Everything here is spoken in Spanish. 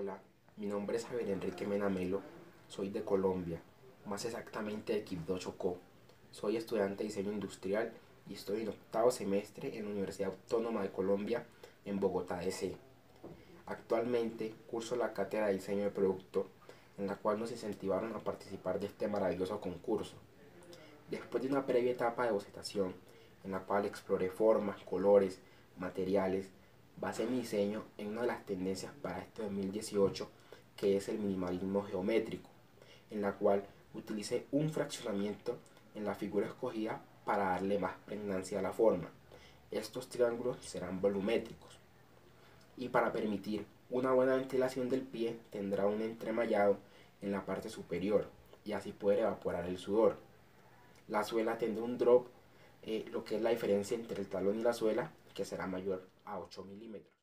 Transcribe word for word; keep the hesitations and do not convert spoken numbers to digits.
Hola, mi nombre es Javier Enrique Menamelo, soy de Colombia, más exactamente de Quibdó, Chocó. Soy estudiante de diseño industrial y estoy en octavo semestre en la Universidad Autónoma de Colombia en Bogotá, D C. Actualmente curso la cátedra de diseño de producto, en la cual nos incentivaron a participar de este maravilloso concurso. Después de una previa etapa de bocetación, en la cual exploré formas, colores, materiales, basé mi diseño en una de las tendencias para este dos mil dieciocho, que es el minimalismo geométrico, en la cual utilicé un fraccionamiento en la figura escogida para darle más pregnancia a la forma. Estos triángulos serán volumétricos y para permitir una buena ventilación del pie tendrá un entremallado en la parte superior y así poder evaporar el sudor. La suela tendrá un drop, eh, lo que es la diferencia entre el talón y la suela, que será mayor a ocho milímetros.